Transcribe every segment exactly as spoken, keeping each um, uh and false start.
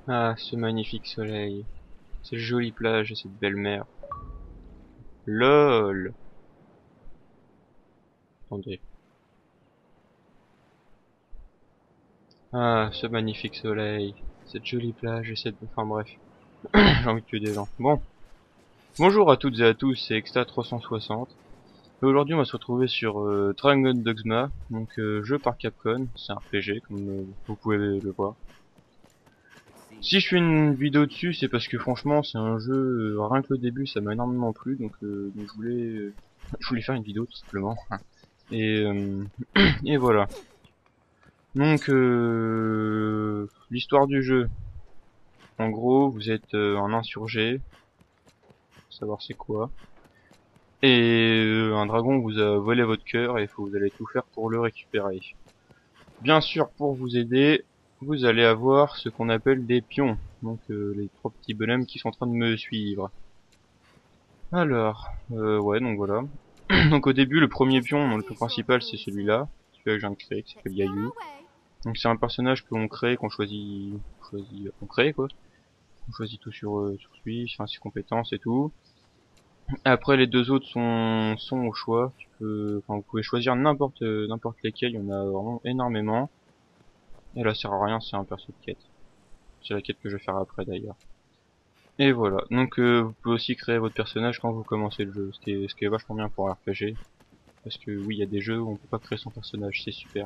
Ah, ce magnifique soleil, ces jolies plages et cette belle mer. LOL. Attendez. Ah, ce magnifique soleil, cette jolie plage et cette... Enfin bref, j'ai envie de tuer des gens. Bon, bonjour à toutes et à tous, c'est Exta trois cent soixante. Et aujourd'hui on va se retrouver sur euh, Dragon Dogma, donc euh, jeu par Capcom, c'est un R P G comme euh, vous pouvez le voir. Si je fais une vidéo dessus, c'est parce que franchement c'est un jeu, euh, rien que le début ça m'a énormément plu, donc, euh, donc je voulais euh, je voulais faire une vidéo tout simplement. Et, euh, et voilà. Donc euh, l'histoire du jeu. En gros, vous êtes euh, un insurgé, faut savoir c'est quoi. Et euh, un dragon vous a volé votre cœur et faut vous allez tout faire pour le récupérer. Bien sûr, pour vous aider, vous allez avoir ce qu'on appelle des pions. Donc euh, les trois petits bonhommes qui sont en train de me suivre. Alors, euh, ouais, donc voilà. Donc au début, le premier pion, donc le pion principal, c'est celui-là, celui-là que je viens de créer, qui s'appelle Yayu. Donc c'est un personnage que l'on crée, qu'on choisit, choisit, qu'on crée quoi. On choisit tout sur, euh, sur lui, enfin ses compétences et tout. Après les deux autres sont, sont au choix. Tu peux, enfin, vous pouvez choisir n'importe n'importe lesquels, il y en a vraiment énormément. Et là ça sert à rien, c'est un perso de quête. C'est la quête que je vais faire après d'ailleurs. Et voilà, donc euh, vous pouvez aussi créer votre personnage quand vous commencez le jeu, ce qui est, ce qui est vachement bien pour un R P G. Parce que oui, il y a des jeux où on peut pas créer son personnage, c'est super.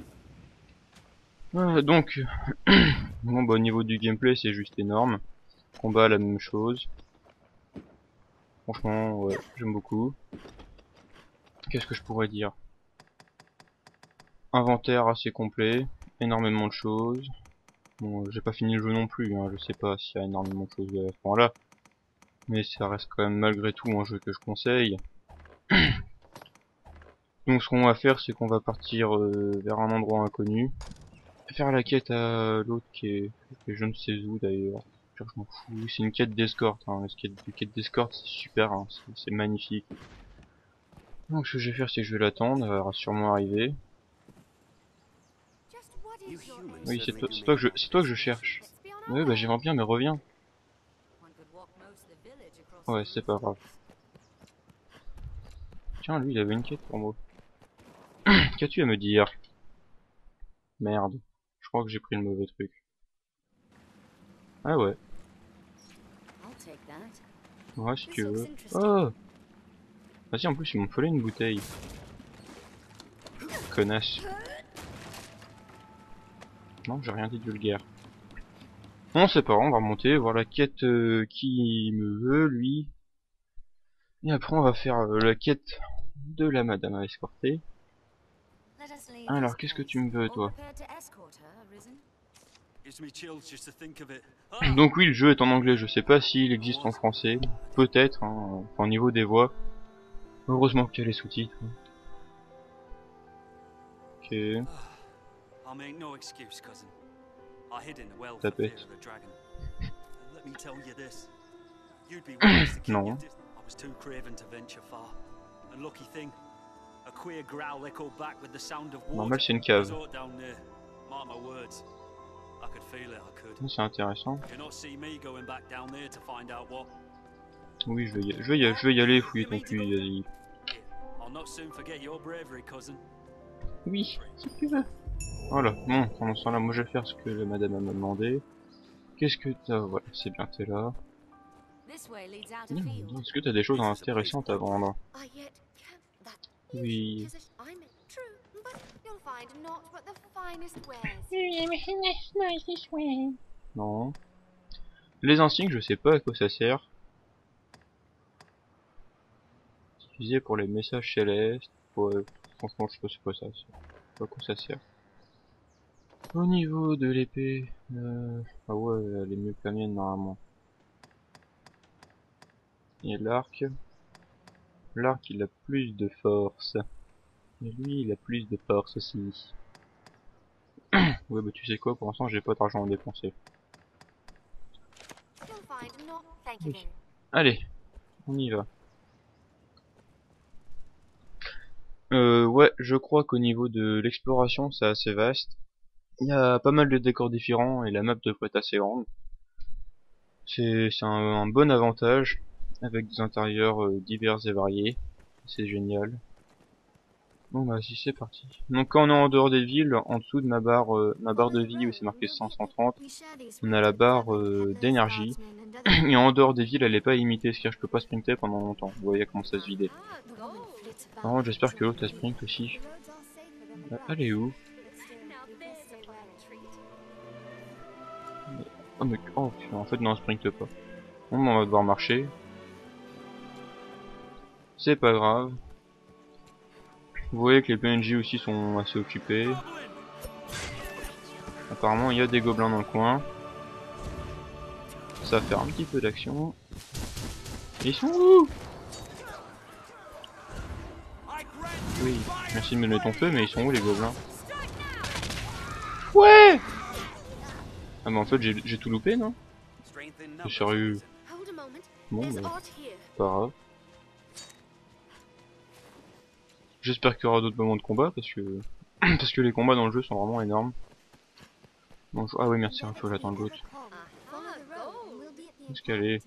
Voilà, donc, bon bah au niveau du gameplay c'est juste énorme. Combat la même chose. Franchement, ouais, j'aime beaucoup. Qu'est-ce que je pourrais dire? Inventaire assez complet, énormément de choses. Bon, j'ai pas fini le jeu non plus, hein, je sais pas s'il y a énormément de choses à ce point-là. Mais ça reste quand même malgré tout un jeu que je conseille. Donc ce qu'on va faire, c'est qu'on va partir euh, vers un endroit inconnu. Faire la quête à l'autre qui est, qui est je ne sais où d'ailleurs. Je m'en fous, c'est une quête d'escorte. Hein. La quête, la quête d'escorte c'est super, hein. c'est magnifique. Donc ce que je vais faire, c'est que je vais l'attendre, elle va sûrement arriver. Oui, c'est toi, c'est toi que je, c'est toi que je cherche. Oui, bah j'aimerais bien, mais reviens. Ouais, c'est pas grave. Tiens, lui, il avait une quête pour moi. Qu'as-tu à me dire? Merde. Je crois que j'ai pris le mauvais truc. Ah ouais. Ouais, si tu veux. Oh! Vas-y, en plus, ils m'ont volé une bouteille. Connasse. Non, j'ai rien dit de vulgaire. Bon, c'est pas grave, on va remonter, voir la quête euh, qui me veut, lui. Et après, on va faire euh, la quête de la madame à escorter. Alors, qu'est-ce que tu me veux, toi? Donc oui, le jeu est en anglais, je sais pas s'il existe en français. Peut-être, hein, enfin, au niveau des voix. Heureusement qu'il y a les sous-titres. Ok, tapette. Non. Normal, c'est une cave. C'est intéressant. Oui, je vais y, je vais y, je vais y aller fouiller ton cul, vas-y. Oui, si tu veux. Voilà, bon, pendant ce temps-là, moi je vais faire ce que la madame m'a demandé. Qu'est-ce que t'as? Voilà, c'est bien, t'es là. Mmh, est-ce que t'as des choses intéressantes à vendre? Oui. Non. Les insignes, je sais pas à quoi ça sert. Utilisé pour les messages célestes. Ouais, franchement, je sais pas c'est quoi ça. Pas à quoi ça sert. Au niveau de l'épée, euh... ah ouais, elle est mieux que la mienne normalement. Et l'arc, l'arc il a plus de force. Et lui, il a plus de force aussi. Ouais, bah tu sais quoi, pour l'instant, j'ai pas d'argent à dépenser. Oui. Allez, on y va. Euh, ouais, je crois qu'au niveau de l'exploration, c'est assez vaste. Il y a pas mal de décors différents et la map devrait être assez grande. C'est un, un bon avantage, avec des intérieurs euh, divers et variés. C'est génial. Bon bah si c'est parti. Donc quand on est en dehors des villes, en dessous de ma barre, euh, ma barre de vie où c'est marqué cent, cent trente, on a la barre euh, d'énergie. Et en dehors des villes, elle est pas limitée, c'est-à-dire que je peux pas sprinter pendant longtemps. Vous voyez comment ça se vider. Par contre, j'espère que l'autre elle sprint aussi. Euh, Elle est où? Oh mais oh putain, en fait non, on sprinte pas. Bon, bah, on va devoir marcher. C'est pas grave. Vous voyez que les P N J aussi sont assez occupés. Apparemment, il y a des gobelins dans le coin. Ça va faire un petit peu d'action. Ils sont où? Oui, merci de me donner ton feu, mais ils sont où les gobelins? Ouais! Ah mais en fait j'ai tout loupé, non? C'est sérieux. Bon bah, pas grave. J'espère qu'il y aura d'autres moments de combat, parce que parce que les combats dans le jeu sont vraiment énormes. Bon, je... Ah oui merci, il faut que j'attende l'autre. Où est-ce qu'elle est?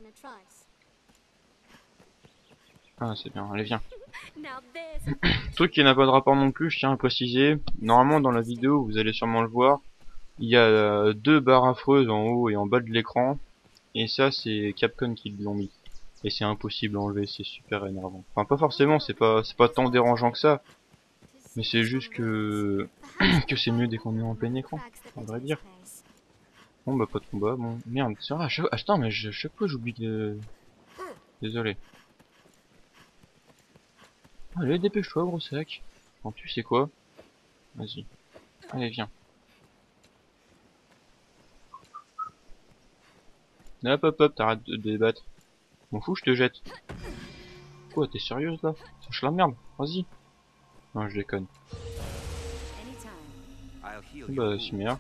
Ah c'est bien, allez viens. Truc qui n'a pas de rapport non plus, je tiens à préciser. Normalement dans la vidéo, vous allez sûrement le voir, il y a euh, deux barres affreuses en haut et en bas de l'écran. Et ça c'est Capcom qui l'ont mis. Et c'est impossible à enlever, c'est super énervant. Enfin pas forcément, c'est pas c'est pas tant dérangeant que ça. Mais c'est juste que que c'est mieux dès qu'on est en plein écran, à vrai dire. Bon bah pas de combat, bon merde, c'est vrai, à chaque... Attends mais à chaque fois j'oublie de... Désolé. Allez dépêche-toi gros sac. En plus c'est quoi? Vas-y. Allez viens. Hop hop hop, t'arrêtes de débattre. M'en fous, je te jette. Quoi, t'es sérieuse là? Cherche la merde, vas-y. Non je déconne. Bah c'est meilleur.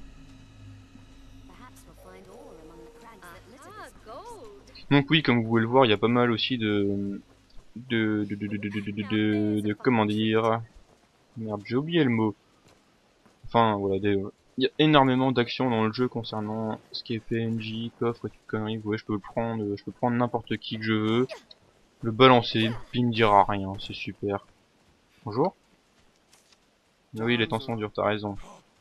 Donc oui, comme vous pouvez le voir, il y a pas mal aussi de... De... De... De... De... De... De... De... de, de comment dire... Merde, j'ai oublié le mot. Enfin, voilà, des... il y a énormément d'actions dans le jeu concernant ce qui est P N J, coffre et toutes conneries. Vous voyez, je peux le prendre, je peux prendre n'importe qui que je veux, le balancer, puis il me dira rien, c'est super. Bonjour. Oui, les temps sont durs, t'as raison.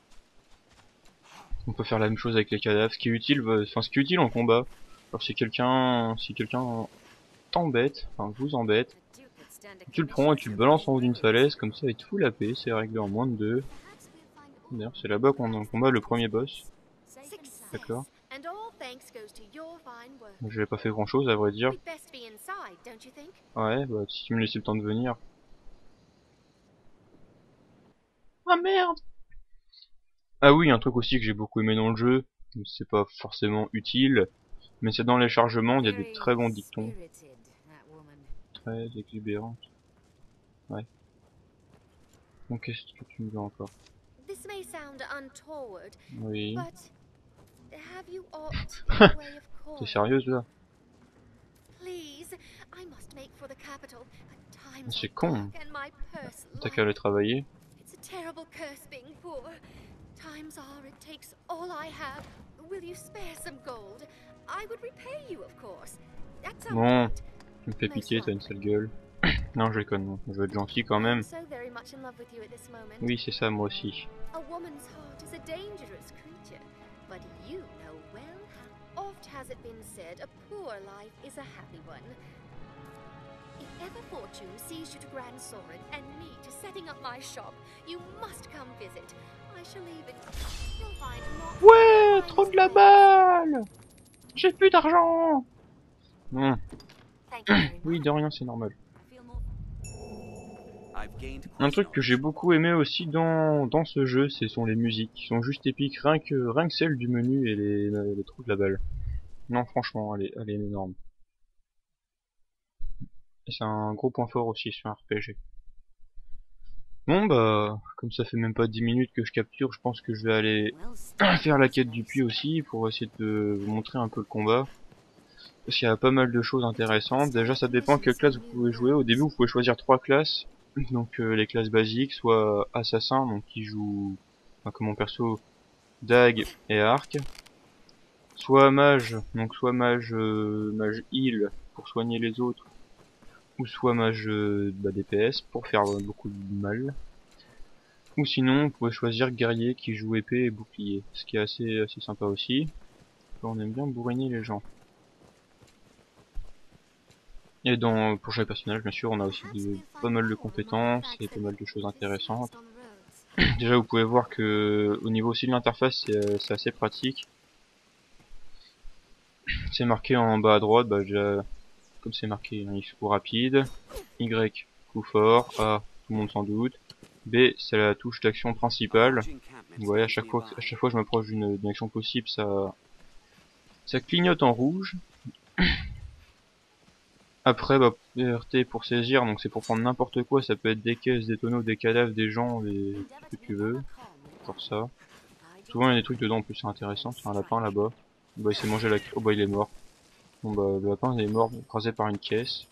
On peut faire la même chose avec les cadavres, ce qui est utile, enfin ce qui est utile en combat. Alors si quelqu'un, si quelqu'un t'embête, enfin vous embête, tu le prends et tu le balances en haut d'une falaise, comme ça il te fout la paix, c'est réglé en moins de deux. D'ailleurs c'est là-bas qu'on combat le premier boss. D'accord. J'avais pas fait grand chose à vrai dire. Ouais, bah si tu me laissais le temps de venir. Ah merde! Ah oui, un truc aussi que j'ai beaucoup aimé dans le jeu, c'est pas forcément utile, mais c'est dans les chargements, il y a des très bons dictons. Très exubérante. Ouais. Donc qu'est-ce que tu me veux encore? Oui. T'es sérieuse là? C'est con. T'as qu'à aller travailler. Times are it takes all I have. Will you spare some gold? I would repay you, of course. At some Bon, point. tu me fais pitié, t'as une sale gueule. Non, je déconne, non. Je veux être gentil quand même. So very much in love with you at this moment. Oui, c'est ça, moi aussi. A woman's heart is a dangerous creature, but you know well how oft has it been said a poor life is a happy one. If ever fortune sees you to Grand Sorin and me to setting up my shop, you must come visit. I shall even... You'll find more... Ouais, trop de la balle. J'ai plus d'argent. Non. Oui, de rien, c'est normal. Un truc que j'ai beaucoup aimé aussi dans, dans ce jeu, ce sont les musiques, qui sont juste épiques, rien que, rien que celle du menu et les, les trous de la balle. Non, franchement, elle est, elle est énorme. Et c'est un gros point fort aussi sur un R P G. Bon bah, comme ça fait même pas dix minutes que je capture, je pense que je vais aller faire la quête du puits aussi, pour essayer de vous montrer un peu le combat. Parce qu'il y a pas mal de choses intéressantes. Déjà ça dépend quelle classe vous pouvez jouer. Au début vous pouvez choisir trois classes. Donc euh, les classes basiques, soit assassin, donc qui joue, enfin, comme mon perso, dague et arc. Soit mage, donc soit mage, euh, mage heal pour soigner les autres, ou soit mage euh, bah, D P S pour faire euh, beaucoup de mal. Ou sinon, vous pouvez choisir guerrier qui joue épée et bouclier, ce qui est assez, assez sympa aussi. On aime bien bourriner les gens. Et dans, pour chaque personnage, bien sûr, on a aussi de, pas mal de compétences et pas mal de choses intéressantes. Déjà, vous pouvez voir que au niveau aussi de l'interface, c'est assez pratique. C'est marqué en bas à droite, bah, déjà, comme c'est marqué, hein, X coup rapide, Y coup fort, A tout le monde s'en doute, B c'est la touche d'action principale. Vous voyez, à chaque fois, à chaque fois que je m'approche d'une action possible, ça, ça clignote en rouge. Après, bah, R T pour saisir, donc c'est pour prendre n'importe quoi, ça peut être des caisses, des tonneaux, des cadavres, des gens, des... tout ce que tu veux. Genre ça. Souvent il y a des trucs dedans en plus, c'est intéressant. C'est un lapin là-bas. Bah il s'est mangé la... Oh bah il est mort. Bon bah le lapin il est mort, écrasé par une caisse.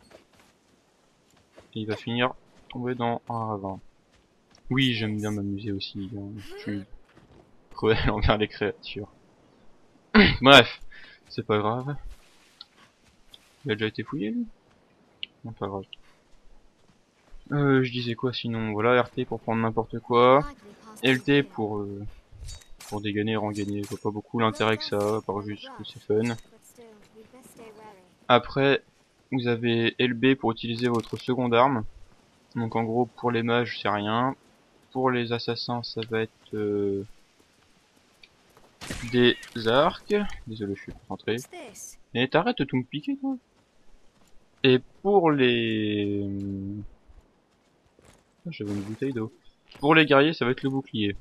Et il va finir tomber dans un ravin. Oui, j'aime bien m'amuser aussi. Hein. Je suis cruel envers les créatures. Bref, c'est pas grave. Il a déjà été fouillé lui? Non, pas grave. Euh, je disais quoi sinon? Voilà, R T pour prendre n'importe quoi. L T pour euh, pour dégainer et rengainer. Je vois pas beaucoup l'intérêt que ça, à part juste que c'est fun. Après, vous avez L B pour utiliser votre seconde arme. Donc en gros, pour les mages, c'est rien. Pour les assassins, ça va être euh, des arcs. Désolé, je suis concentré. Et t'arrêtes de tout me piquer, toi. Et pour les... Ah, j'avais une bouteille d'eau. Pour les guerriers, ça va être le bouclier.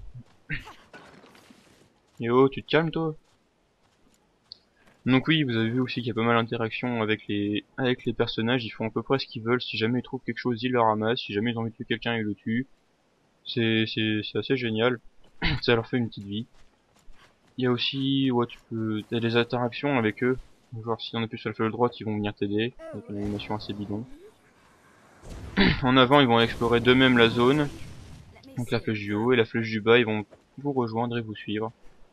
Yo, tu te calmes, toi? Donc oui, vous avez vu aussi qu'il y a pas mal d'interactions avec les avec les personnages, ils font à peu près ce qu'ils veulent, si jamais ils trouvent quelque chose, ils le ramassent, si jamais ils ont envie de tuer quelqu'un, ils le tuent. C'est c'est c'est assez génial, ça leur fait une petite vie. Il y a aussi, ouais, tu peux, t'as des interactions avec eux, genre si on appuie sur la flèche droite, ils vont venir t'aider, avec une animation assez bidon. En avant, ils vont explorer d'eux-mêmes la zone, donc la flèche du haut et la flèche du bas, ils vont vous rejoindre et vous suivre.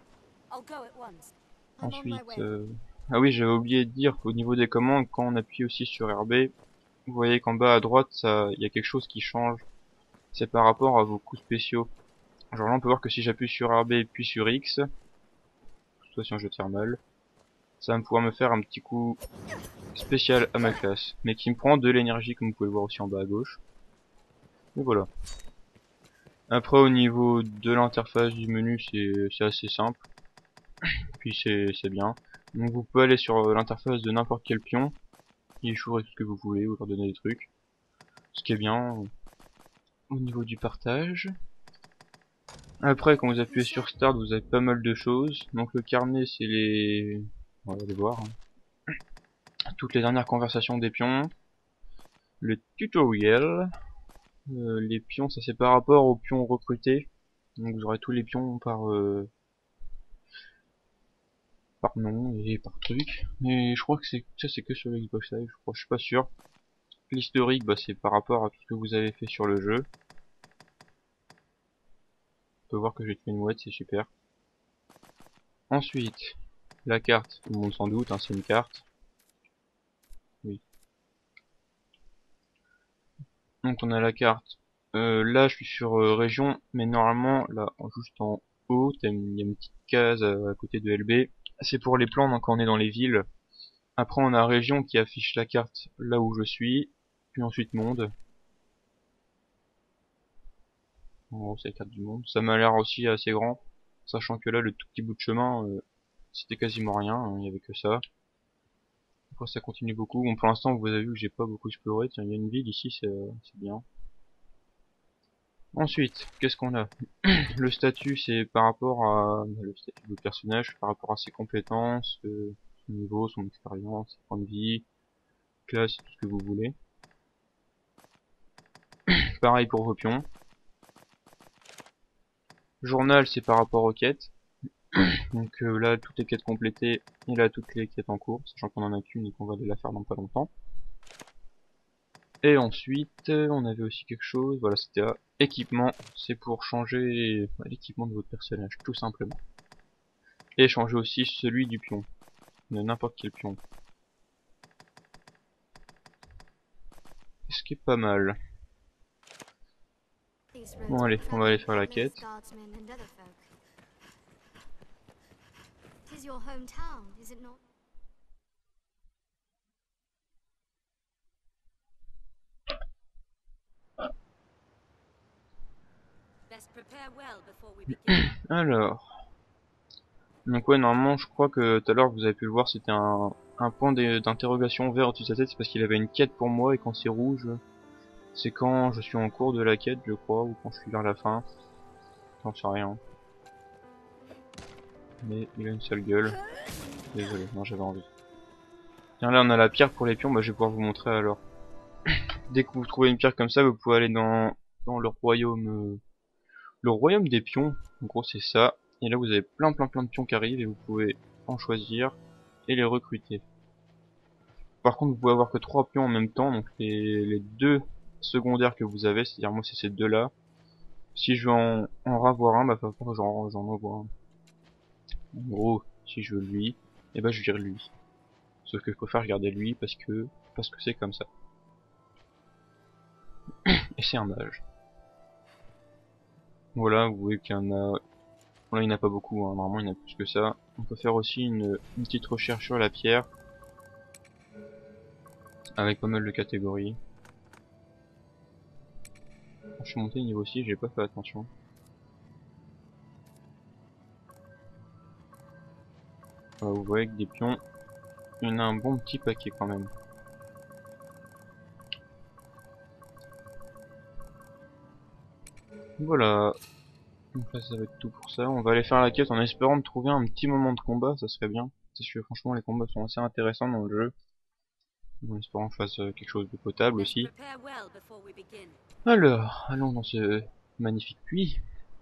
Ensuite, euh... ah oui, j'avais oublié de dire qu'au niveau des commandes, quand on appuie aussi sur R B, vous voyez qu'en bas à droite, ça, il y a quelque chose qui change. C'est par rapport à vos coups spéciaux. Genre là, on peut voir que si j'appuie sur R B puis sur X, situation je tire mal, ça va me pouvoir me faire un petit coup spécial à ma classe, mais qui me prend de l'énergie, comme vous pouvez le voir aussi en bas à gauche. Et voilà. Après, au niveau de l'interface du menu, c'est assez simple. Puis c'est bien. Donc vous pouvez aller sur l'interface de n'importe quel pion, et choisir tout ce que vous voulez, ou leur donner des trucs. Ce qui est bien au niveau du partage. Après, quand vous appuyez sur Start, vous avez pas mal de choses. Donc le carnet, c'est les... On va aller voir. Hein. Toutes les dernières conversations des pions. Le tutoriel. Euh, les pions, ça c'est par rapport aux pions recrutés. Donc vous aurez tous les pions par... Euh, par nom et par truc. Mais je crois que c'est ça c'est que sur Xbox Live, je crois, je suis pas sûr. L'historique, bah c'est par rapport à tout ce que vous avez fait sur le jeu. On peut voir que j'ai fait une mouette, c'est super. Ensuite, la carte, tout le monde s'en doute, hein, c'est une carte. Oui. Donc on a la carte. Euh, là je suis sur euh, région, mais normalement là juste en haut, il y a une petite case euh, à côté de L B. C'est pour les plans, donc quand on est dans les villes. Après on a région qui affiche la carte là où je suis, puis ensuite monde. En gros c'est la carte du monde. Ça m'a l'air aussi assez grand, sachant que là le tout petit bout de chemin, euh, c'était quasiment rien, hein, il n'y avait que ça. Après ça continue beaucoup. Bon pour l'instant vous avez vu que j'ai pas beaucoup exploré. Tiens, il y a une ville ici, c'est bien. Ensuite, qu'est-ce qu'on a? Le statut, c'est par rapport à le statut du personnage, par rapport à ses compétences, euh, son niveau, son expérience, ses points de vie, classe, tout ce que vous voulez. Pareil pour vos pions. Journal, c'est par rapport aux quêtes. Donc euh, là, toutes les quêtes complétées, et là, toutes les quêtes en cours, sachant qu'on en a qu'une et qu'on va aller la faire dans pas longtemps. Et ensuite, euh, on avait aussi quelque chose, voilà, c'était équipement, c'est pour changer l'équipement de votre personnage, tout simplement. et changer aussi celui du pion, de n'importe quel pion. Ce qui est pas mal. Bon allez, on va aller faire la quête. Alors, donc ouais, normalement je crois que tout à l'heure vous avez pu le voir, c'était un, un point d'interrogation vert au-dessus de sa tête, c'est parce qu'il avait une quête pour moi, et quand c'est rouge, c'est quand je suis en cours de la quête je crois, ou quand je suis vers la fin, j'en sais rien. Mais il a une sale gueule, désolé, non j'avais envie. Tiens là on a la pierre pour les pions, bah je vais pouvoir vous montrer alors. Dès que vous trouvez une pierre comme ça, vous pouvez aller dans, dans le royaume... Euh, le royaume des pions, en gros c'est ça, et là vous avez plein plein plein de pions qui arrivent et vous pouvez en choisir et les recruter. Par contre vous pouvez avoir que trois pions en même temps, donc les, les deux secondaires que vous avez, c'est-à-dire moi c'est ces deux là. Si je veux en, en ravoir un, bah il va falloir que j'en j'en envoie un. En gros, si je veux lui, et bah je vire lui. Sauf que je préfère garder lui parce que parce que c'est comme ça. Et c'est un mage. Voilà, vous voyez qu'il y en a... Bon, là il n'y en a pas beaucoup, hein. Normalement il y en a plus que ça. On peut faire aussi une, une petite recherche sur la pierre. Avec pas mal de catégories. Je suis monté niveau six, j'ai pas fait attention. Voilà, vous voyez que des pions, il y en a un bon petit paquet quand même. Voilà. Donc là ça va être tout pour ça. On va aller faire la quête en espérant de trouver un petit moment de combat, ça serait bien. Parce que franchement les combats sont assez intéressants dans le jeu. En espérant que je fasse quelque chose de potable aussi. Alors, allons dans ce magnifique puits.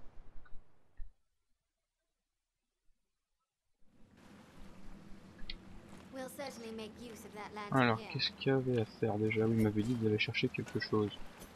Alors, qu'est-ce qu'il y avait à faire déjà? Oui, il m'avait dit d'aller chercher quelque chose.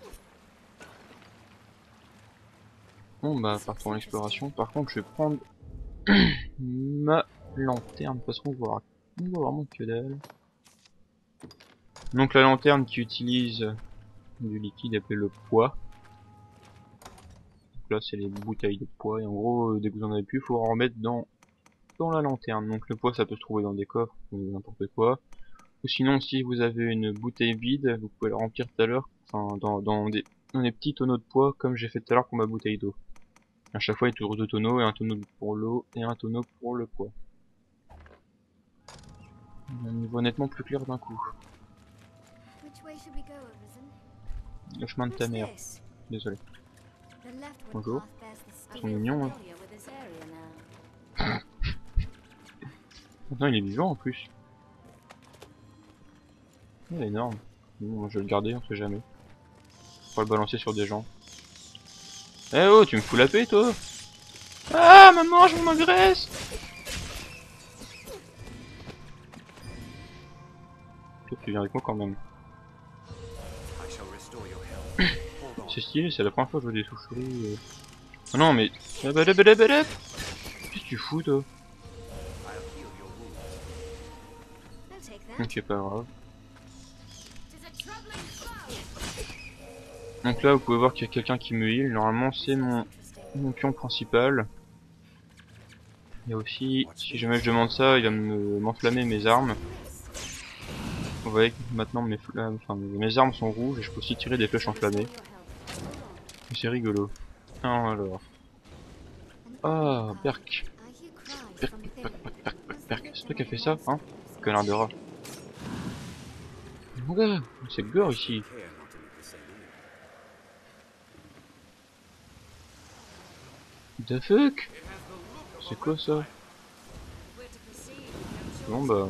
Bon bah, partons en exploration. Par contre, je vais prendre ma lanterne parce qu'on voit, on voit vraiment que dalle. Donc la lanterne qui utilise du liquide appelé le poids. Donc là c'est les bouteilles de poids et en gros dès que vous en avez plus, il faut en remettre dans dans la lanterne. Donc le poids ça peut se trouver dans des coffres ou n'importe quoi. Ou sinon si vous avez une bouteille vide, vous pouvez la remplir tout à l'heure, enfin dans, dans, des, dans des petits tonneaux de poids comme j'ai fait tout à l'heure pour ma bouteille d'eau. À chaque fois il y a toujours deux tonneaux, et un tonneau pour l'eau et un tonneau pour le poids. Un niveau nettement plus clair d'un coup. Le chemin de ta mère. Désolé. Bonjour. Ils sont mignons, hein. Maintenant il est vivant en plus. Il est énorme. Bon, je vais le garder, on sait jamais. On va le balancer sur des gens. Eh oh, tu me fous la paix toi? Ah, maman, je m'engraisse. Toi tu viens avec moi quand même. C'est stylé, c'est la première fois que je vois des souches-souris. Euh... Oh non mais... Qu'est-ce que tu fous toi? Ok, pas grave. Donc là vous pouvez voir qu'il y a quelqu'un qui me heal. Normalement c'est mon, mon pion principal. Il y a aussi, si jamais je demande ça, il va m'enflammer mes armes. Vous voyez que maintenant mes, flammes, enfin, mes armes sont rouges et je peux aussi tirer des flèches enflammées. C'est rigolo. Ah, alors. Ah, Berk. Berk, Berk, Berk, Berk, Berk. C'est toi qui as fait ça, hein? Connard de rat. Mon gars, c'est gore ici. The fuck? C'est quoi ça? Bon bah...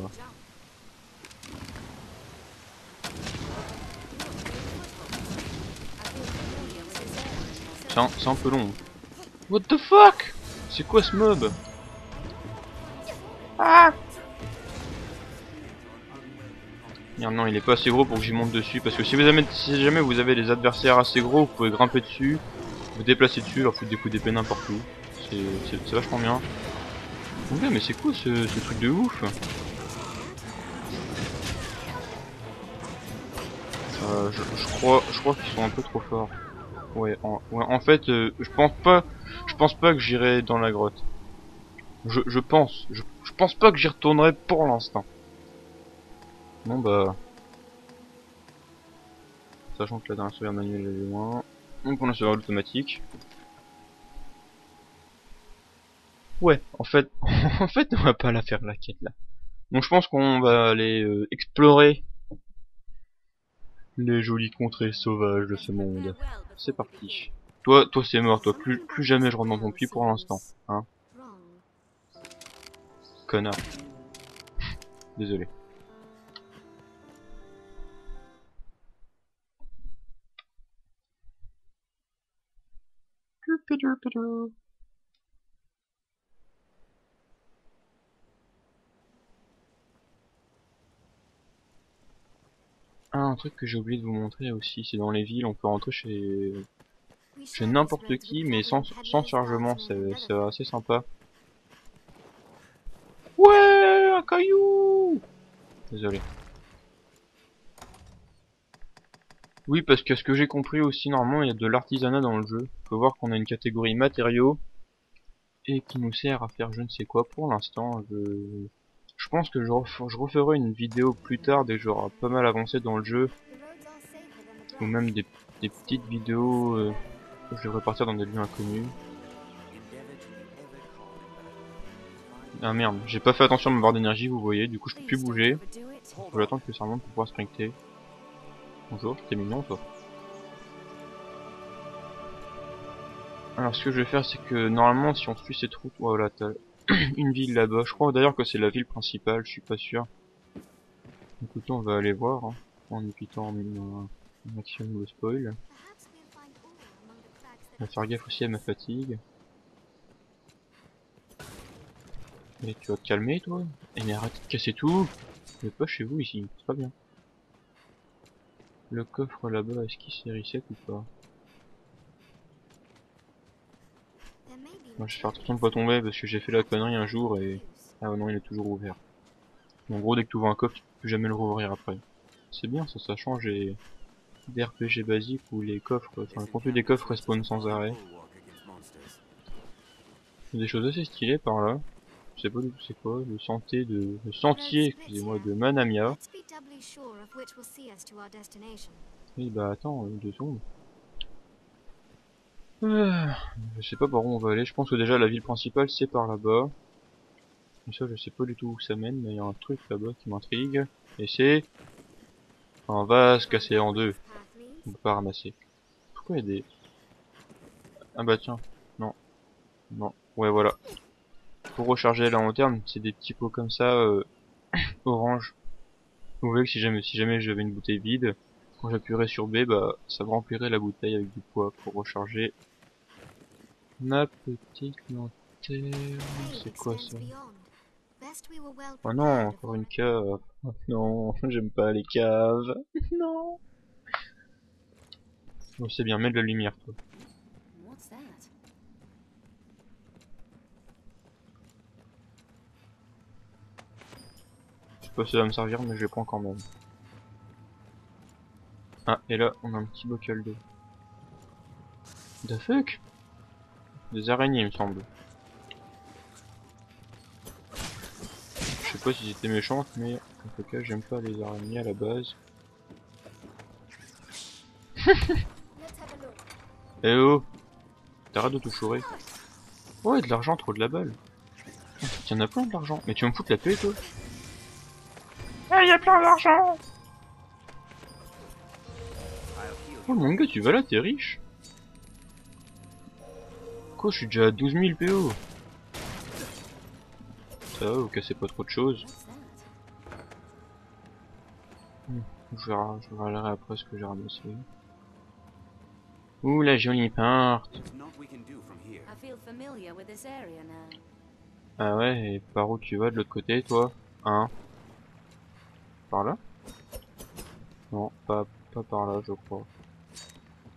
C'est un peu long. What the fuck? C'est quoi ce mob? Ah! Merde, non, il est pas assez gros pour que j'y monte dessus. Parce que si, vous avez, si jamais vous avez des adversaires assez gros, vous pouvez grimper dessus, vous déplacer dessus, leur foutre des coups d'épée n'importe où. C'est vachement bien. Mon gars, mais c'est quoi ce, ce truc de ouf? Euh, je, je crois, je crois qu'ils sont un peu trop forts. Ouais, en, ouais, en fait, euh, je pense pas, je pense pas que j'irai dans la grotte. Je, je pense, je, je pense pas que j'y retournerai pour l'instant. Bon bah, sachant que la dernière sauvegarde manuelle est loin, donc on a sauvegarde automatique. Ouais, en fait, en fait, on va pas la faire la quête là. Donc je pense qu'on va aller euh, explorer les jolies contrées sauvages de ce monde. C'est parti. Toi, toi c'est mort, toi. Plus, plus jamais je rentre dans ton puits pour l'instant. Hein, connard. Désolé. Ah, un truc que j'ai oublié de vous montrer aussi, c'est dans les villes, on peut rentrer chez, chez n'importe qui, mais sans, sans chargement, c'est assez sympa. Ouais, un caillou! Désolé. Oui, parce que ce que j'ai compris aussi, normalement, il y a de l'artisanat dans le jeu. Faut voir qu'on a une catégorie matériaux, et qui nous sert à faire je ne sais quoi pour l'instant. Je... je pense que je, ref... je referai une vidéo plus tard dès que j'aurai pas mal avancé dans le jeu, ou même des, des petites vidéos euh, où je devrais partir dans des lieux inconnus. Ah merde, j'ai pas fait attention à ma barre d'énergie, vous voyez, du coup je peux plus bouger. Faut attendre que ça remonte pour pouvoir sprinter. Bonjour, t'es mignon toi. Alors ce que je vais faire, c'est que normalement si on suit cette route, voilà, t'as une ville là-bas. Je crois d'ailleurs que c'est la ville principale, je suis pas sûr. Écoutez, on va aller voir, hein, en évitant un, un maximum de spoil. On va faire gaffe aussi à ma fatigue. Et tu vas te calmer toi. Et mais arrête de casser tout. Mais pas chez vous ici, c'est pas bien. Le coffre là-bas, est-ce qu'il s'est reset ou pas? Moi je vais faire attention de pas tomber parce que j'ai fait la connerie un jour et... Ah non, il est toujours ouvert. En gros, dès que tu ouvres un coffre, tu peux plus jamais le rouvrir après. C'est bien ça, ça change des, des R P G basiques où les coffres, enfin le contenu des coffres respawn sans arrêt. Il y a des choses assez stylées par là. Je sais pas du tout c'est quoi, le sentier de... Le sentier, excusez-moi, de Manamia. Oui bah attends, deux secondes. Ah, je sais pas par où on va aller, je pense que déjà la ville principale c'est par là-bas. Mais ça je sais pas du tout où ça mène, mais il y a un truc là-bas qui m'intrigue. Et c'est... un vase cassé en deux. On peut pas ramasser. Pourquoi il y a des... Ah bah tiens, non, non, ouais voilà. Pour recharger la lanterne, c'est des petits pots comme ça, euh, orange. Vous voyez que si jamais, si jamais j'avais une bouteille vide, quand j'appuierais sur B, bah ça me remplirait la bouteille avec du poids pour recharger ma petite lanterne. C'est quoi ça? Oh non, encore une cave. Oh non, j'aime pas les caves. Non. Bon, c'est bien, mets de la lumière, toi. Je sais pas si ça va me servir, mais je les prends quand même. Ah, et là, on a un petit bocal d'eau. The fuck? Des araignées, il me semble. Je sais pas si c'était méchante, mais en tout cas, j'aime pas les araignées à la base. Eh oh! T'arrêtes de tout chourer. Ouais, de l'argent, trop de la balle. T'en as plein de l'argent. Mais tu vas me foutre la paix, toi? Ah, y a plein d'argent! Oh mon gars, tu vas là, t'es riche. Quoi, je suis déjà à douze mille P O. Ça va, vous cassez pas trop de choses. Hmm, je verrai, je verrai après ce que j'ai ramassé. Ouh, la jolie part. Ah ouais, et par où tu vas de l'autre côté, toi? Hein? Par là? Non, pas, pas par là, je crois.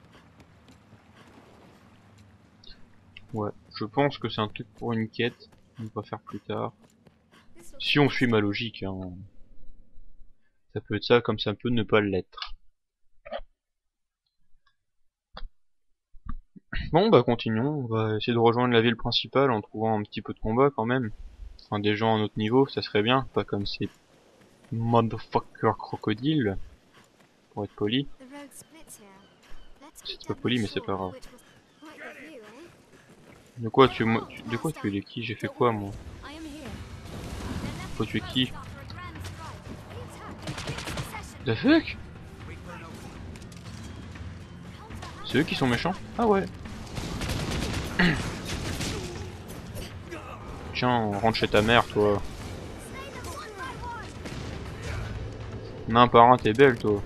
Ouais, je pense que c'est un truc pour une quête. On va faire plus tard. Si on suit ma logique, hein. Ça peut être ça comme ça peut ne pas l'être. Bon bah continuons, on va essayer de rejoindre la ville principale en trouvant un petit peu de combat quand même. Enfin des gens à notre niveau, ça serait bien, pas comme ces motherfucker crocodiles, pour être poli. C'est pas poli mais c'est pas grave. De quoi tu, tu de quoi tu es les qui? J'ai fait quoi moi? Quoi tu es qui? The fuck? C'est eux qui sont méchants? Ah ouais. Tiens, on rentre chez ta mère toi. Non par un t'es belle toi.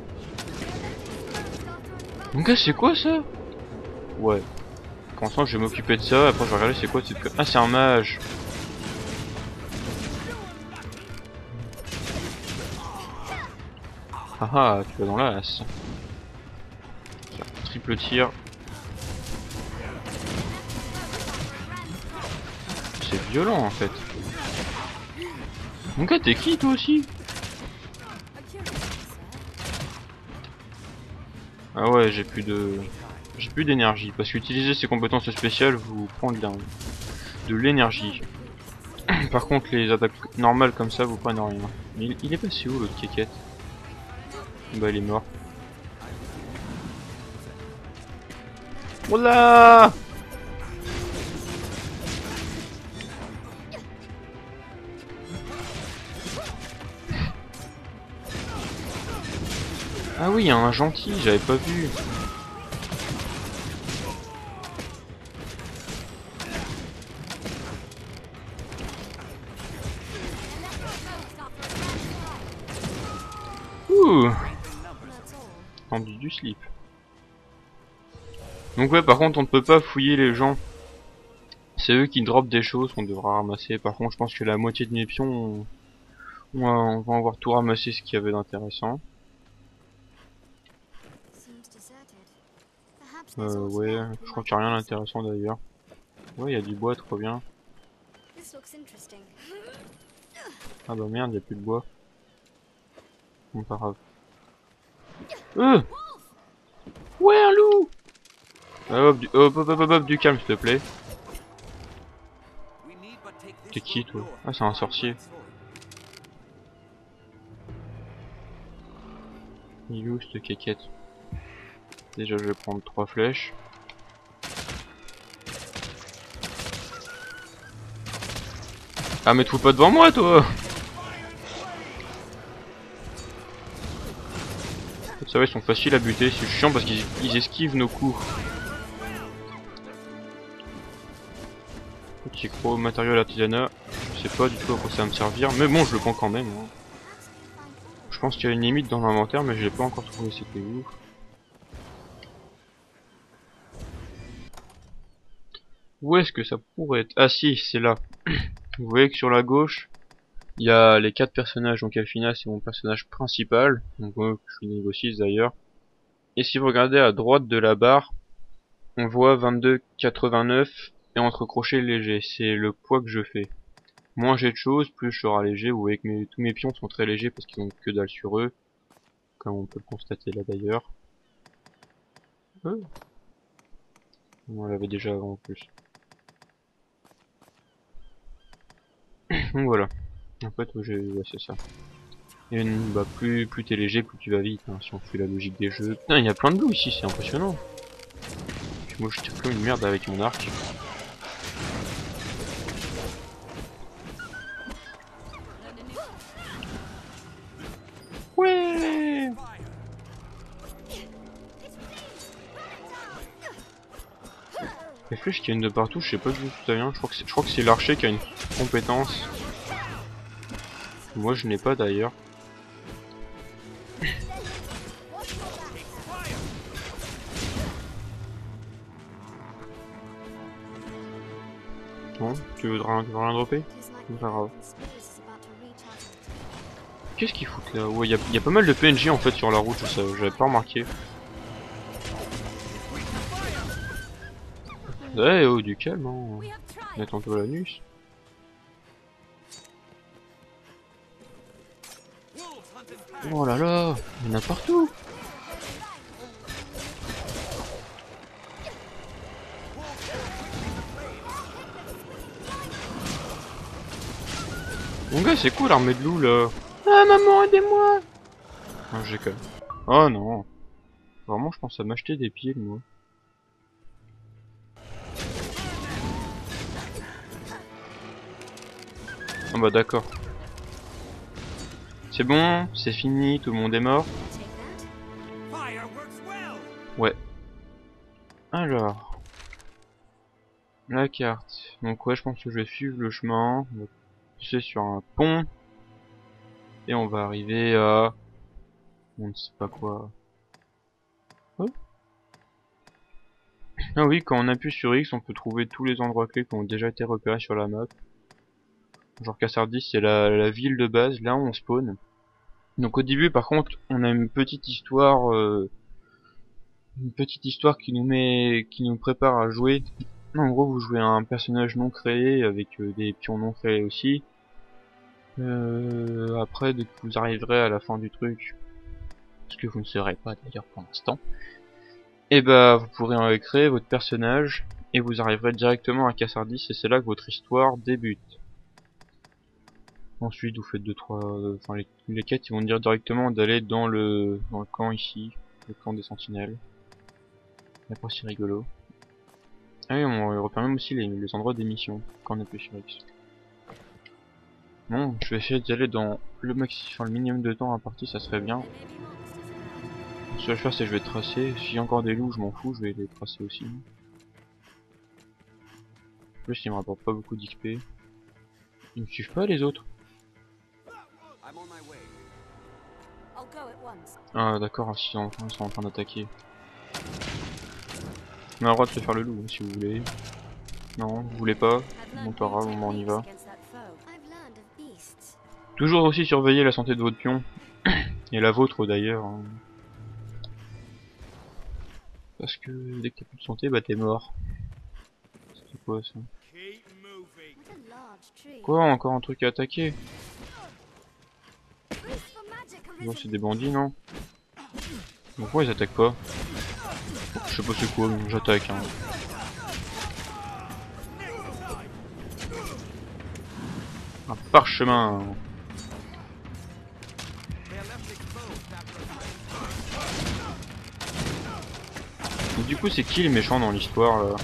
Mon gars c'est quoi ça? Ouais. Pour l'instant je vais m'occuper de ça, après je vais regarder c'est quoi cette... Ah c'est un mage. Ah ah, tu vas dans l'as. Triple tir. C'est violent en fait. Mon gars t'es qui toi aussi? Ah ouais j'ai plus de... J'ai plus d'énergie, parce qu'utiliser ces compétences spéciales vous prend de de l'énergie. Par contre les attaques normales comme ça vous prennent rien. Mais il, il est passé où l'autre kékette? Bah il est mort. Oula! Ah oui, il y a un gentil, j'avais pas vu. Ouh! Tendu du slip. Donc ouais, par contre, on ne peut pas fouiller les gens. C'est eux qui dropent des choses qu'on devra ramasser. Par contre, je pense que la moitié de mes pions, on, on, va, on va avoir tout ramassé ce qu'il y avait d'intéressant. Euh, ouais, je crois qu'il n'y a rien d'intéressant d'ailleurs. Ouais, il y a du bois, trop bien. Ah bah merde, il n'y a plus de bois. Bon, pas grave. Euh ouais, un loup! Ah, hop, du, hop, hop, hop, hop, hop, du calme, s'il te plaît. T'es qui, toi? Ah, c'est un sorcier. Il est où, cette kékette? Déjà, je vais prendre trois flèches. Ah, mais te fous pas devant moi, toi! Ça va, ils sont faciles à buter, c'est chiant parce qu'ils esquivent nos coups. Petit gros matériau à l'artisanat, je sais pas du tout à quoi ça va me servir, mais bon, je le prends quand même. Hein. Je pense qu'il y a une limite dans l'inventaire, mais je l'ai pas encore trouvé, c'était où? Où est-ce que ça pourrait être? Ah si, c'est là. Vous voyez que sur la gauche, il y a les quatre personnages, donc Alfina c'est mon personnage principal, donc euh, je suis niveau six d'ailleurs. Et si vous regardez à droite de la barre, on voit vingt-deux quatre-vingt-neuf et entre crochets léger, c'est le poids que je fais. Moins j'ai de choses, plus je serai léger. Vous voyez que mes, tous mes pions sont très légers parce qu'ils ont que dalle sur eux, comme on peut le constater là d'ailleurs. Euh. On l'avait déjà avant en plus. Donc voilà. En fait, ouais, ouais, c'est ça. Et bah, plus, plus t'es léger, plus tu vas vite, hein, si on fait la logique des jeux. Putain, il y a plein de loups ici, c'est impressionnant. Puis moi je tire comme une merde avec mon arc. Ouais. Les flèches qui viennent de partout, je sais pas d'où ça vient. Je crois que c'est, je crois que c'est l'archer qui a une compétence. Moi je n'ai pas d'ailleurs. Bon, tu voudras, tu veux rien dropper? C'est pas grave. Qu'est-ce qu'ils foutent là? Ouais, il y, y a pas mal de P N J en fait sur la route, j'avais pas remarqué. Ouais, oh, du calme, hein. Attends-toi l'anus. Oh là là, il y en a partout. Mon gars, c'est cool l'armée de loup là. Ah maman, aidez-moi. Non, j'ai quand même. Oh non. Vraiment, je pense à m'acheter des pieds, moi. Ah bah d'accord. C'est bon, c'est fini, tout le monde est mort. Ouais. Alors. La carte. Donc ouais, je pense que je vais suivre le chemin. On va pousser sur un pont. Et on va arriver à... On ne sait pas quoi. Oh. Ah oui, quand on appuie sur X, on peut trouver tous les endroits clés qui ont déjà été repérés sur la map. Genre Cassardis, c'est la, la ville de base, là où on spawn. Donc au début, par contre, on a une petite histoire... Euh, une petite histoire qui nous met... qui nous prépare à jouer. En gros, vous jouez un personnage non créé, avec euh, des pions non créés aussi. Euh, après, dès que vous arriverez à la fin du truc, ce que vous ne serez pas d'ailleurs pour l'instant, et bah vous pourrez euh, créer votre personnage et vous arriverez directement à Cassardis et c'est là que votre histoire débute. Ensuite, vous faites deux trois, euh, enfin les, les quêtes, ils vont dire directement d'aller dans le dans le camp ici, le camp des sentinelles. Et après c'est rigolo. Ah oui, on repère même aussi les, les endroits des missions quand on appuie sur X. Bon, je vais essayer d'y aller dans le maxi, enfin le minimum de temps à partir, ça serait bien. Ce que je vais faire, c'est que je vais tracer. S'il y a encore des loups, je m'en fous, je vais les tracer aussi. En plus, ils me rapportent pas beaucoup d'X P. Ils me suivent pas les autres. Ah d'accord, ils sont, ils sont en train d'attaquer. On a le droit de se faire le loup, hein, si vous voulez. Non, vous voulez pas. Bon, pas grave, on y va. Toujours aussi surveiller la santé de votre pion. Et la vôtre d'ailleurs. Hein. Parce que dès que t'as plus de santé, bah t'es mort. C'est quoi ça? Quoi, encore un truc à attaquer? Bon, c'est des bandits, non? Pourquoi ils attaquent pas? Je sais pas c'est quoi, mais j'attaque. Hein. Un parchemin. Donc, du coup, c'est qui les méchants dans l'histoire là?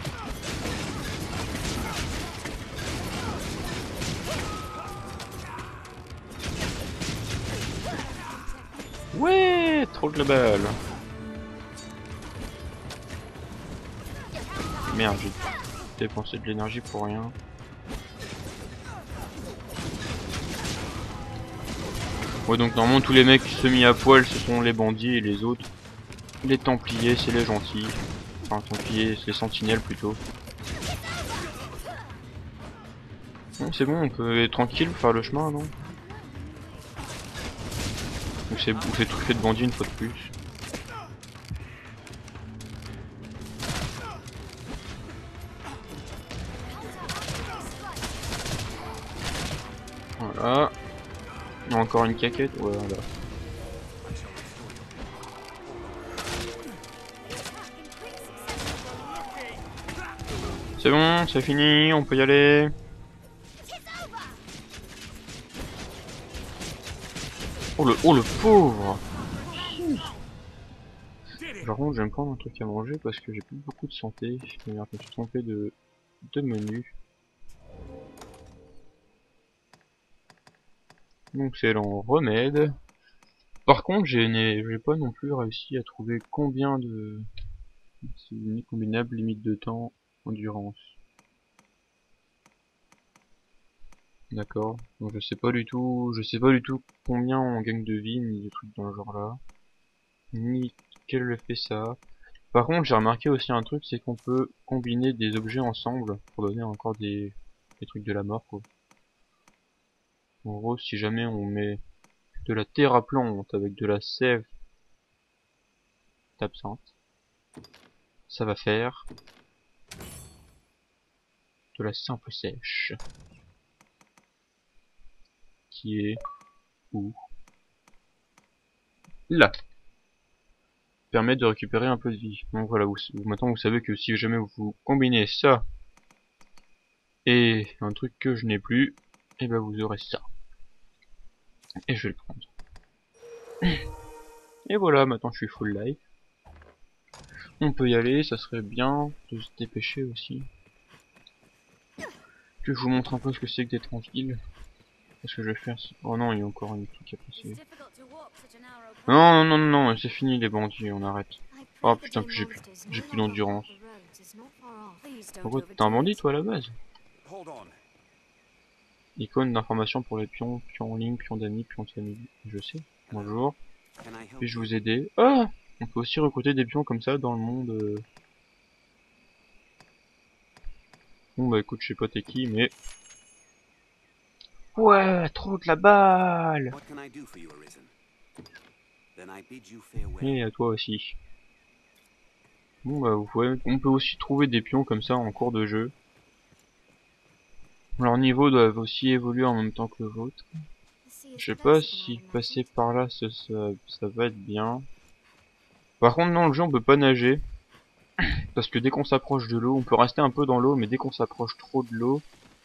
Ouais, trop de la balle. Merde, j'ai dépensé de l'énergie pour rien. Ouais, donc normalement tous les mecs semi à poil ce sont les bandits et les autres, les templiers c'est les gentils. Enfin templiers c'est les sentinelles plutôt. Bon, c'est bon, on peut être tranquille faire le chemin, non? Donc c'est bouffé truffé de bandits une fois de plus. Voilà. Encore une caquette, ouais, voilà. C'est bon, c'est fini, on peut y aller. Oh le, oh le pauvre. Par contre, je vais me prendre un truc à manger parce que j'ai plus beaucoup de santé. Je me suis trompé de, de menu. Donc c'est l'en remède. Par contre, j'ai j'ai pas non plus réussi à trouver combien de... C'est une combinable limite de temps, endurance. D'accord. Donc je sais pas du tout, je sais pas du tout combien on gagne de vie, ni des trucs dans le genre là. Ni quel effet ça a. Par contre, j'ai remarqué aussi un truc, c'est qu'on peut combiner des objets ensemble pour donner encore des, des trucs de la mort, quoi. En gros, si jamais on met de la terre à plante avec de la sève d'absinthe, ça va faire de la simple sèche. Qui est où? là. Permet de récupérer un peu de vie. Donc voilà, vous, maintenant vous savez que si jamais vous combinez ça et un truc que je n'ai plus, et ben vous aurez ça. Et je vais le prendre. Et voilà, maintenant je suis full life. On peut y aller, ça serait bien de se dépêcher aussi. Que je vous montre un peu ce que c'est que d'être en ville. Qu'est-ce que je vais faire? Oh non, il y a encore une truc à passer. Non, non, non, non, c'est fini les bandits, on arrête. Oh putain, j'ai plus, j'ai plus d'endurance. Pourquoi t'es un bandit toi à la base? Icône d'information pour les pions, pions en ligne, pions d'amis, pions de famille. Je sais. Bonjour. Puis-je vous aider? Ah! On peut aussi recruter des pions comme ça dans le monde. Euh... Bon bah écoute, je sais pas t'es qui, mais... Ouais, trop de la balle! Et à toi aussi. Bon bah vous pouvez... on peut aussi trouver des pions comme ça en cours de jeu. Leur niveau doivent aussi évoluer en même temps que le vôtre. Je sais pas si passer par là ça, ça, ça va être bien. Par contre non, le jeu on peut pas nager. Parce que dès qu'on s'approche de l'eau, on peut rester un peu dans l'eau, mais dès qu'on s'approche trop de l'eau...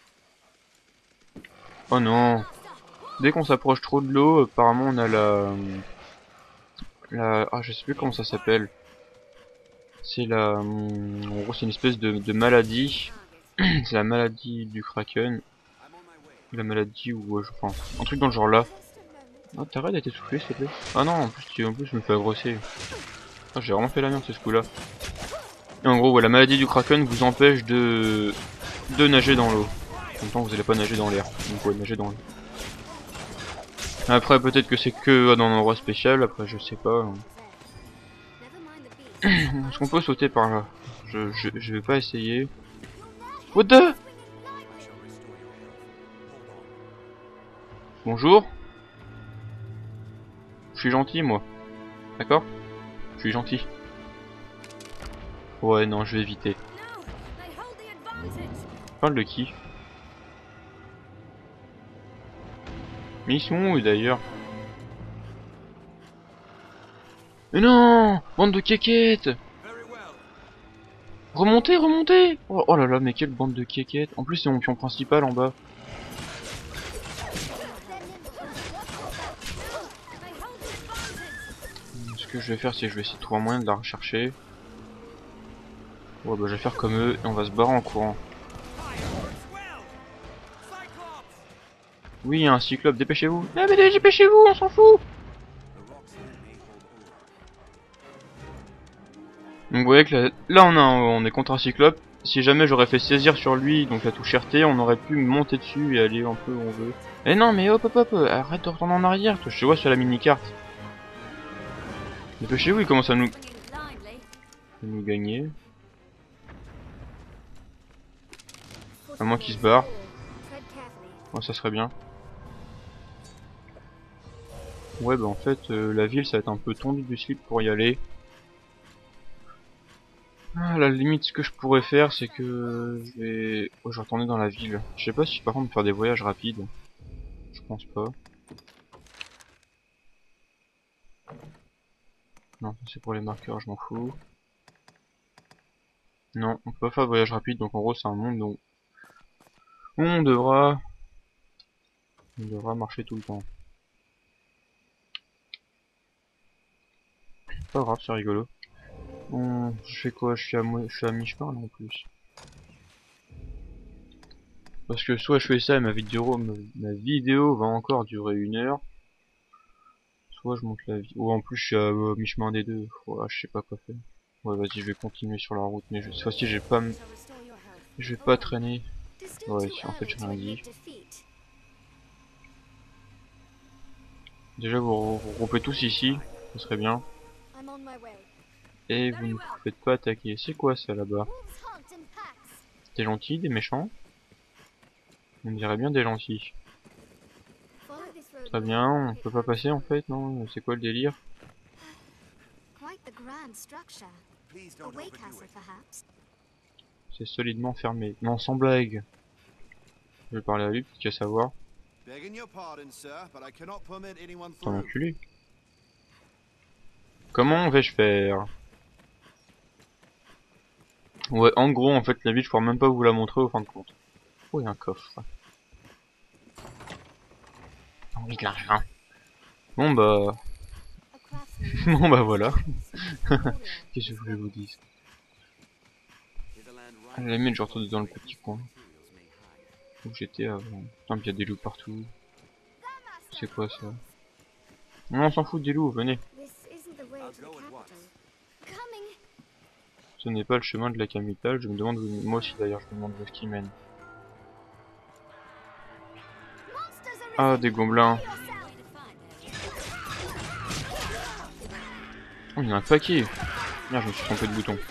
Oh non! Dès qu'on s'approche trop de l'eau, apparemment on a la... la... Ah je sais plus comment ça s'appelle. C'est la... En gros c'est une espèce de, de maladie. C'est la maladie du Kraken. La maladie ou... Euh, je pense. Un truc dans le genre là. Ah t'arrêtes d'être essoufflé s'il te plaît. Ah non, en plus, tu... en plus je me fais agrosser. Ah j'ai vraiment fait la merde ce coup là. Et en gros ouais, la maladie du Kraken vous empêche de... de nager dans l'eau. En même temps vous allez pas nager dans l'air. Donc ouais, nager dans l'eau. Après peut-être que c'est que dans un endroit spécial, après je sais pas. Est-ce qu'on peut sauter par là? je, je, je vais pas essayer. What the? Bonjour. Je suis gentil moi. D'accord? Je suis gentil. Ouais non, je vais éviter. Parle de qui? Mais ils sont où d'ailleurs? Mais non! Bande de kékettes! Remontez, remontez! Oh, oh là là, mais quelle bande de kékettes! En plus c'est mon pion principal en bas. Ce que je vais faire c'est que je vais essayer de trouver un moyen de la rechercher. Ouais bah je vais faire comme eux et on va se barrer en courant. Oui, il y a un cyclope, dépêchez-vous! Ah mais dépêchez-vous, on s'en fout! Donc vous voyez que là, là on, a, on est contre un cyclope. Si jamais j'aurais fait saisir sur lui, donc la touche R T, on aurait pu monter dessus et aller un peu où on veut. Eh non mais hop hop hop, arrête de retourner en arrière, toi je te vois sur la mini-carte. Dépêchez-vous, il commence à nous... à nous gagner. À moins qu'il se barre. Ouais, ça serait bien. Ouais bah en fait, euh, la ville ça va être un peu tendu du slip pour y aller. Ah, la limite, ce que je pourrais faire, c'est que je vais... Oh, je vais retourner dans la ville. Je sais pas si par contre faire des voyages rapides. Je pense pas. Non, c'est pour les marqueurs, je m'en fous. Non, on peut pas faire de voyage rapide, donc en gros c'est un monde où on devra... On devra marcher tout le temps. Pas grave, c'est rigolo. Bon, je fais quoi? Je suis à, mo... je suis à mi-chemin là en plus. Parce que soit je fais ça et ma vidéo, ma vidéo va encore durer une heure. Soit je monte la vie. Ou en plus je suis à euh, mi-chemin des deux. Ouais, je sais pas quoi faire. Ouais vas-y je vais continuer sur la route, mais je... cette fois-ci j'ai pas m... je vais pas traîner. Ouais en fait j'ai rien dit. Déjà vous vous regroupez tous ici, ce serait bien. Et vous ne vous faites pas attaquer. C'est quoi ça là-bas? Des gentils, des méchants? On dirait bien des gentils. Très bien, on peut pas passer en fait, non? C'est quoi le délire? C'est solidement fermé. Non, sans blague. Je vais parler à lui, peut-être qu'il va savoir. T'es un enculé. Comment vais-je faire? Ouais, en gros, en fait, la ville, je pourrais même pas vous la montrer au fin de compte. Oh, il y a un coffre. Envie de l'argent. Bon bah... A craftsman bon must bah have voilà. skills. A warrior Qu'est-ce que with je voulais vous weapons. dire? À la limite, je retourne dans le petit coin où j'étais avant. Putain, il y a des loups partout. C'est quoi ça? Non, on s'en fout des loups, venez. This isn't the way to the capital. Coming. Ce n'est pas le chemin de la capitale, je me demande où... Moi aussi d'ailleurs, je me demande où est-ce qu'il mène. Monsters are Ah, risen. des gobelins. Yourself. Oh, il y en a un paquet. Merde, je me suis trompé de bouton.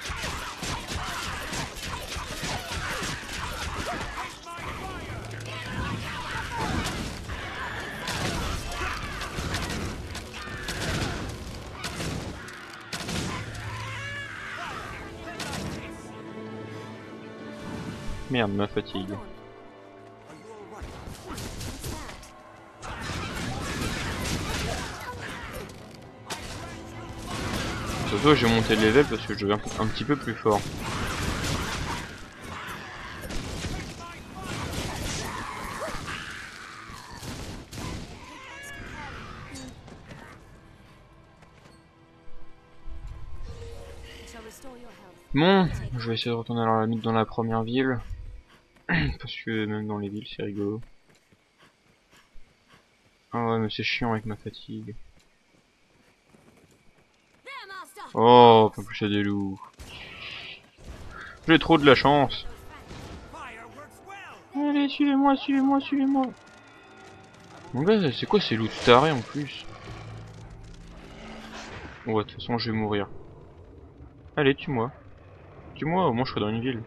Merde, ma fatigue. Surtout, j'ai monté le level parce que je deviens un petit peu plus fort. Bon, je vais essayer de retourner à la limite dans la première ville. Parce que même dans les villes, c'est rigolo. Ah ouais, mais c'est chiant avec ma fatigue. Oh, pas plus il y a des loups. J'ai trop de la chance. Allez, suivez-moi, suivez-moi, suivez-moi. Mon gars, c'est quoi ces loups tarés en plus? Ouais, de toute façon, je vais mourir. Allez, tue-moi. Tue-moi, au moins je serai dans une ville.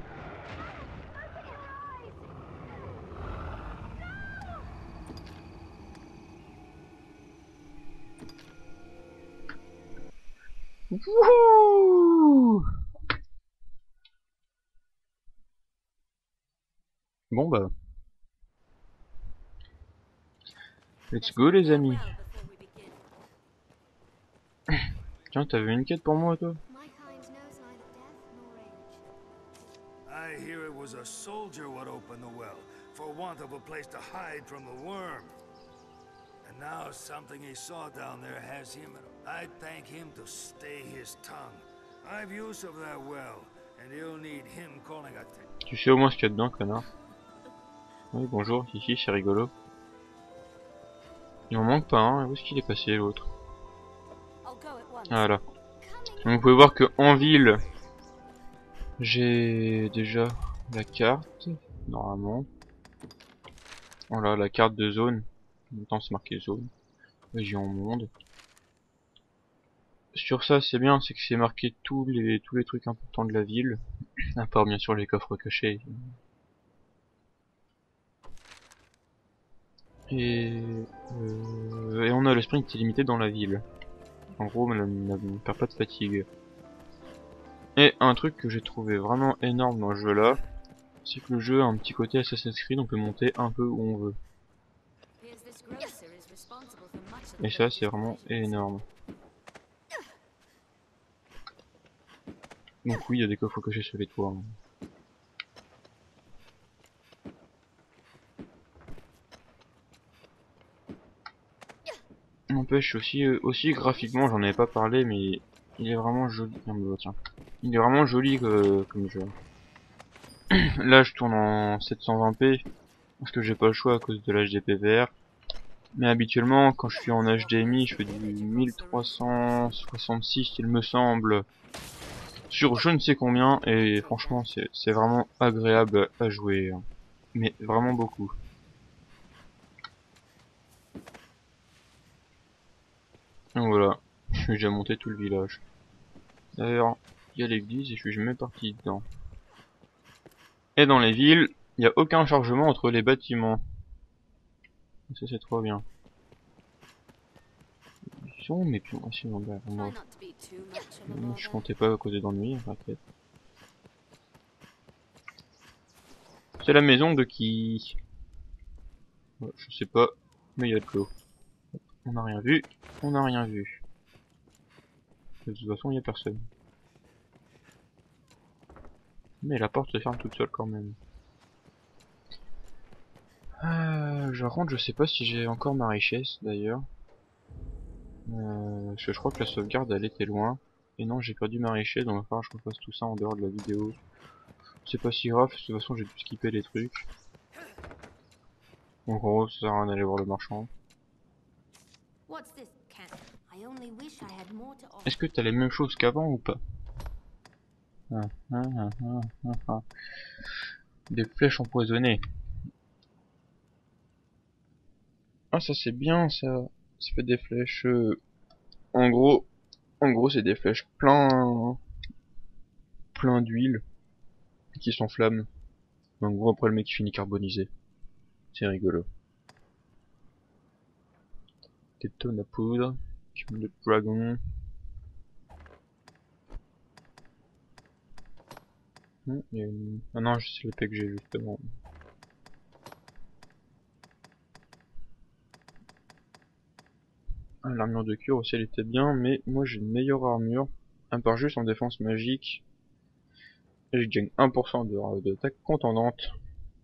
Wouhou! Bon bah, let's go les amis. Tiens, t'avais une quête pour moi toi? My kind knows neither death nor age. I hear it was a soldier what opened the well, for want of a place to hide from the worm. And now something he saw down there has him... I thank him to stay his tongue. I've use of that well, and he'll need him calling a... Tu sais au moins ce qu'il y a dedans, connard. Oui, bonjour, ici c'est rigolo. Il en manque pas un, hein. Où est-ce qu'il est passé l'autre? Voilà. Donc vous pouvez voir que en ville, j'ai déjà la carte, normalement. Voilà, la carte de zone. Maintenant c'est marqué zone. Région monde. Sur ça c'est bien, c'est que c'est marqué tous les tous les trucs importants de la ville. À part bien sûr les coffres cachés. Et, euh, et on a le sprint illimité dans la ville. En gros, on ne perd pas de fatigue. Et un truc que j'ai trouvé vraiment énorme dans ce jeu là, c'est que le jeu a un petit côté Assassin's Creed, on peut monter un peu où on veut. Et ça c'est vraiment énorme. Donc oui, il y a des coffres cachés sur les toits. Hein. N'empêche aussi, euh, aussi graphiquement, j'en avais pas parlé, mais il est vraiment joli. Non, mais, tiens. Il est vraiment joli euh, comme jeu. Là, je tourne en sept cent vingt p parce que j'ai pas le choix à cause de l'H D P V R. Mais habituellement, quand je suis en H D M I, je fais du mille trois cent soixante-six, il me semble, sur je ne sais combien. Et franchement, c'est vraiment agréable à jouer, hein. Mais vraiment beaucoup. Donc voilà, j'ai déjà monté tout le village. D'ailleurs, il y a l'église et je suis jamais parti dedans. Et dans les villes, il n'y a aucun chargement entre les bâtiments. Ça c'est trop bien. Ils sont mes pions aussi, non, bah, moi. Je comptais pas causer d'ennui, t'inquiète. C'est la maison de qui? Ouais, je sais pas, mais il y a de l'eau. On n'a rien vu, on n'a rien vu. De toute façon, il n'y a personne. Mais la porte se ferme toute seule quand même. Euh, je rentre, je sais pas si j'ai encore ma richesse d'ailleurs. Euh, parce que je crois que la sauvegarde elle était loin. Et non, j'ai perdu ma richesse, donc il va falloir que je refasse tout ça en dehors de la vidéo. C'est pas si grave, de toute façon j'ai dû skipper les trucs. En gros, ça sert à rien d'aller voir le marchand. Est-ce que t'as les mêmes choses qu'avant ou pas? ah, ah, ah, ah, ah, ah. Des flèches empoisonnées. Ah ça c'est bien ça. Ça fait des flèches. Euh... En gros, en gros c'est des flèches plein, plein d'huile qui s'enflamment. En gros après le mec il finit carbonisé. C'est rigolo. Des tonnes à poudre. De dragon. Hmm, il y a une... Ah non, c'est l'épée que j'ai justement. Ah, l'armure de cure aussi elle était bien, mais moi j'ai une meilleure armure. À part juste en défense magique. Et je gagne un pour cent d'attaque contendante.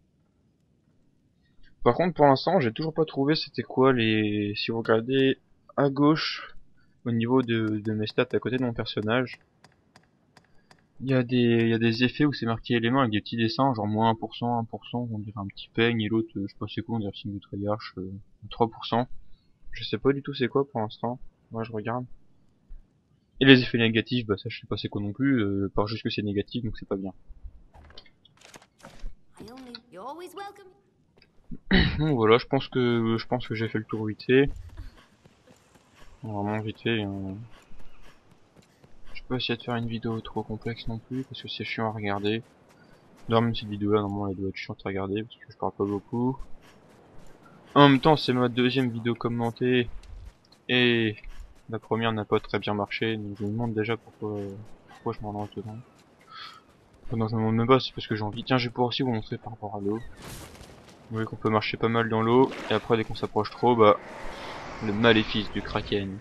Par contre pour l'instant j'ai toujours pas trouvé c'était quoi les... Si vous regardez à gauche au niveau de, de mes stats à côté de mon personnage, il y a des, il y a des effets où c'est marqué éléments avec des petits dessins, genre moins un pour cent, un pour cent, on dirait un petit peigne, et l'autre, je sais pas c'est quoi, on dirait signe de triarche, euh, trois pour cent. Je sais pas du tout c'est quoi pour l'instant. Moi je regarde. Et les effets négatifs, bah ça je sais pas c'est quoi non plus, euh, par juste que c'est négatif donc c'est pas bien. Donc voilà, je pense que je pense que j'ai fait le tour vite fait. Vraiment vite fait. Hein. Je peux essayer de faire une vidéo trop complexe non plus parce que c'est chiant à regarder. Dans même cette vidéo là normalement elle doit être chiante à regarder parce que je parle pas beaucoup. En même temps c'est ma deuxième vidéo commentée et la première n'a pas très bien marché donc je me demande déjà pourquoi pourquoi je m'en lance dedans. Enfin, non je me demande même pas, c'est parce que j'ai envie. Tiens je vais pouvoir aussi vous montrer par rapport à l'eau. Vous voyez qu'on peut marcher pas mal dans l'eau et après dès qu'on s'approche trop bah le maléfice du kraken.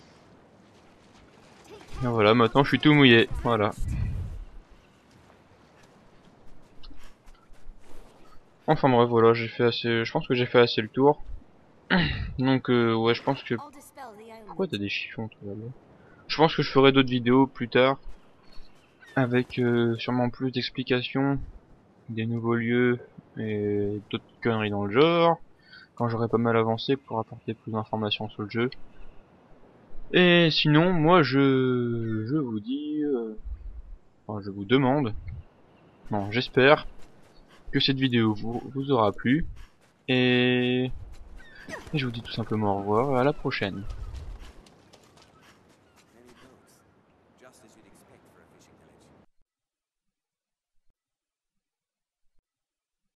Et voilà maintenant je suis tout mouillé, voilà. Enfin bref voilà j'ai fait assez, je pense que j'ai fait assez le tour. Donc euh, ouais je pense que... Pourquoi t'as des chiffons toi là-bas? Je pense que je ferai d'autres vidéos plus tard. Avec euh, sûrement plus d'explications. Des nouveaux lieux et d'autres conneries dans le genre. Quand j'aurai pas mal avancé pour apporter plus d'informations sur le jeu. Et sinon moi je... Je vous dis... Euh... Enfin je vous demande... Non j'espère que cette vidéo vous, vous aura plu. Et... Et je vous dis tout simplement au revoir et à la prochaine. Many boats, just as you'd expect for a fishing village.